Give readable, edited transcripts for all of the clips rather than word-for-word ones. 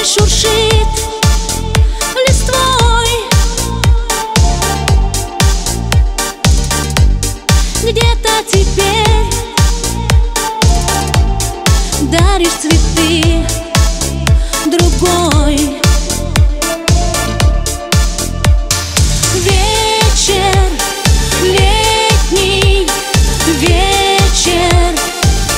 шуршит листвой. Где-то теперь даришь цветы другой. Вечер, летний вечер,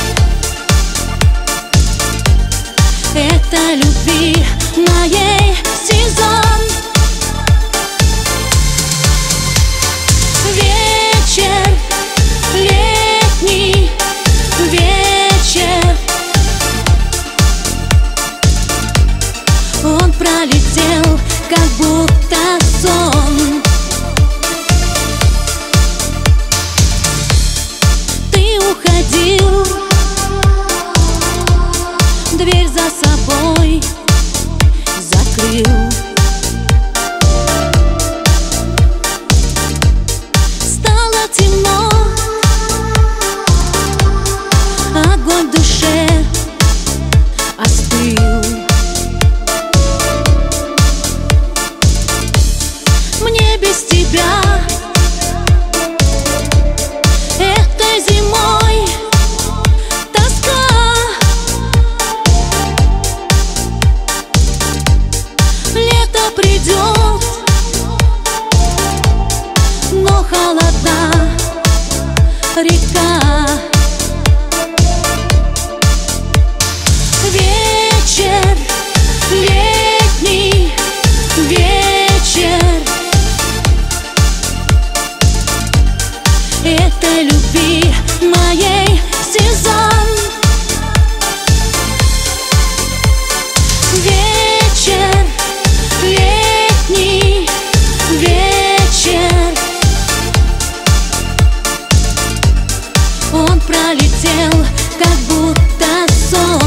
это любви моей сезон. Вечер, летний вечер, он пролетел, как будто сон. Ты уходил, дверь за собой закрыл. Стало темно, огонь в душе остыл. Мне без тебя этой зимой тоска. Лето придет, но холодна река. Вечер, летний вечер, это любви моей сезон. Вечер, летний вечер, он пролетел, как будто сон.